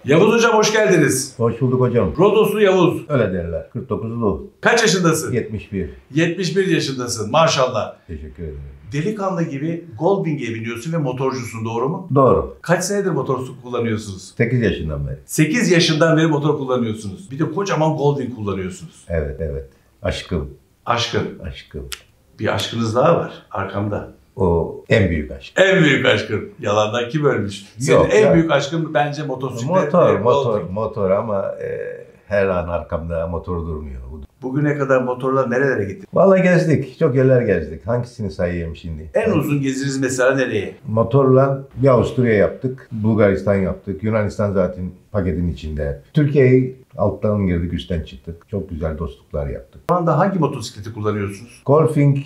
Yavuz hocam hoş geldiniz. Hoş bulduk hocam. Rodoslu Yavuz. Öyle derler. 49'lu. Kaç yaşındasın? 71. 71 yaşındasın maşallah. Teşekkür ederim. Delikanlı gibi Goldwing'e biniyorsun ve motorcusun, doğru mu? Doğru. Kaç senedir motor kullanıyorsunuz? 8 yaşından beri. 8 yaşından beri motor kullanıyorsunuz. Bir de kocaman Goldwing kullanıyorsunuz. Evet. Aşkım. Aşkın. Aşkım. Bir aşkınız daha var arkamda. O en büyük aşk. En büyük aşkın. Yalandan kim ölmüş? Senin Yok en ya. büyük aşkın bence motosiklet. Motor ama her an arkamda motor durmuyor. Bugüne kadar motorla nerelere gittin? Vallahi gezdik. Çok yerler gezdik. Hangisini sayayım şimdi? En uzun geziniz mesela nereye? Motorla bir Avusturya yaptık. Bulgaristan yaptık. Yunanistan zaten paketin içinde. Türkiye'yi alttan girdik, üstten çıktık. Çok güzel dostluklar yaptık. Şu anda hangi motosikleti kullanıyorsunuz? Goldwing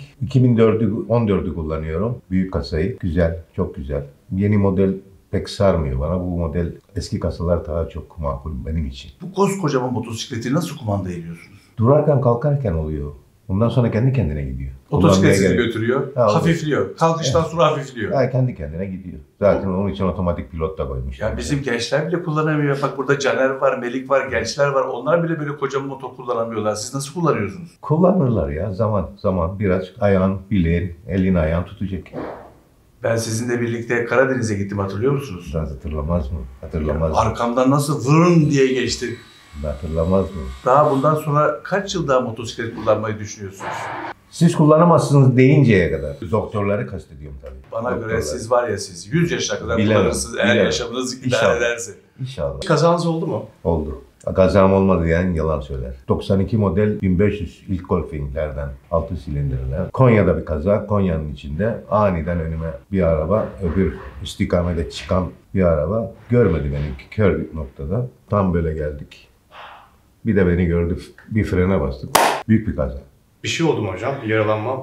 2014'ü kullanıyorum. Büyük kasayı. Güzel, çok güzel. Yeni model pek sarmıyor bana. Bu model eski kasalar daha çok makul benim için. Bu koskocaman motosikleti nasıl kumanda ediyorsunuz? Durarken kalkarken oluyor. Ondan sonra kendi kendine gidiyor. Motosiklet sizi Kullanmaya götürüyor, Ha, hafifliyor. Kalkıştan sonra hafifliyor. Ya kendi kendine gidiyor. Zaten onun için otomatik pilot da koymuş. Ya bizim gençler bile kullanamıyor. Bak burada Caner var, Melik var, gençler var. Onlar bile böyle kocaman motor kullanamıyorlar. Siz nasıl kullanıyorsunuz? Kullanırlar ya zaman biraz ayağın, bileğin, elin ayağın tutacak. Ben sizinle birlikte Karadeniz'e gittim, hatırlıyor musunuz? Biraz hatırlamaz mı? Hatırlamaz mı? Arkamdan nasıl vırın diye geçti. Hatırlamaz mı? Daha bundan sonra kaç yıl daha motosiklet kullanmayı düşünüyorsunuz? Siz kullanamazsınız deyinceye kadar. Doktorları kastediyorum tabii. Bana göre Doktorları. siz var ya, siz 100 yaşına kadar Bilemem, kullanırsınız eğer bilemem. yaşamınız idare İnşallah. ederse. İnşallah. Kazanız oldu mu? Oldu. Kazam olmadı yani yalan söyler. 92 model 1500 ilk Goldwing'lerden 6 silindirler. Konya'da bir kaza. Konya'nın içinde aniden önüme bir araba, öbür istikamete çıkan bir araba görmedi beni kör bir noktada. Tam böyle geldik. Bir de beni gördü. Bir frene bastık. Büyük bir kaza. Bir şey oldu mu hocam? Bir yaralanma?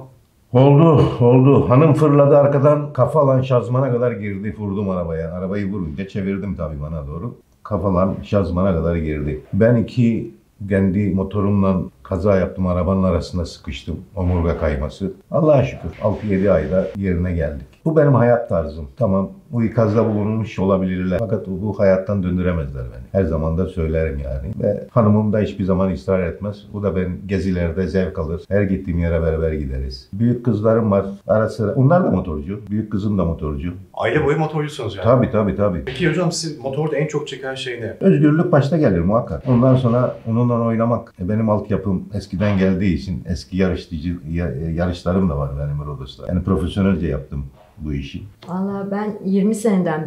Oldu. Hanım fırladı arkadan, kafalan şazmana kadar girdi. Vurdum arabaya. Arabayı vurunca çevirdim tabii bana doğru. Kafalan şazmana kadar girdi. Ben kendi motorumla kaza yaptım. Arabanın arasında sıkıştım. Omurga kayması. Allah'a şükür 6-7 ayda yerine geldik. Bu benim hayat tarzım. Tamam, bu ikazda bulunmuş olabilirler. Fakat bu hayattan döndüremezler beni. Her zaman da söylerim yani. Ve hanımım da hiçbir zaman ısrar etmez. Bu da ben gezilerde zevk alır. Her gittiğim yere beraber gideriz. Büyük kızlarım var. Ara sıra. Onlar da motorcu. Büyük kızım da motorcu. Aile boyu motorcusunuz yani. Tabii. Peki hocam siz motorda en çok çeken şey ne? Özgürlük başta gelir muhakkak. Ondan sonra onunla oynamak. Benim altyapım eskiden geldiği için eski yarışlarım da var benim Rodos'ta. Yani profesyonelce yaptım bu işi. Valla ben 20 seneden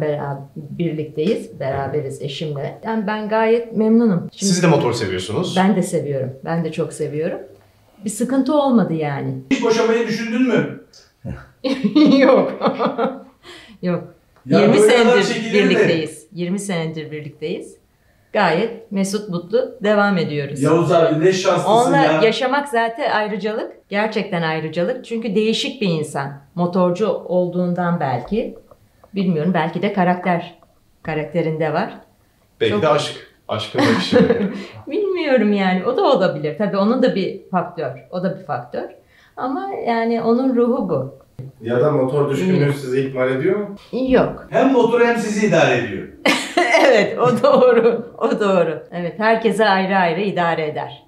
beraberiz eşimle. Yani ben gayet memnunum. Şimdi Siz de motor seviyorsunuz. ben de seviyorum. Ben de çok seviyorum. Bir sıkıntı olmadı yani. Hiç boşamayı düşündün mü? Yok. Yok. Ya 20 böyle adam senedir çekilir mi? birlikteyiz. 20 senedir birlikteyiz. Gayet mesut mutlu devam ediyoruz. Yavuz abi ne şanslısın Onunla ya. yaşamak zaten ayrıcalık. Gerçekten ayrıcalık. Çünkü değişik bir insan. Motorcu olduğundan belki. Bilmiyorum. Belki de karakterinde var. Belki çok- de aşk. Aşkın bakışı. Bilmiyorum yani. O da olabilir. Tabii onun da bir faktör. O da bir faktör. Ama yani onun ruhu bu. Ya da motor düşkünlüğü sizi ihmal ediyor mu? Yok. Hem motoru hem sizi idare ediyor. Evet, o doğru. O doğru. Evet, herkese ayrı ayrı idare eder.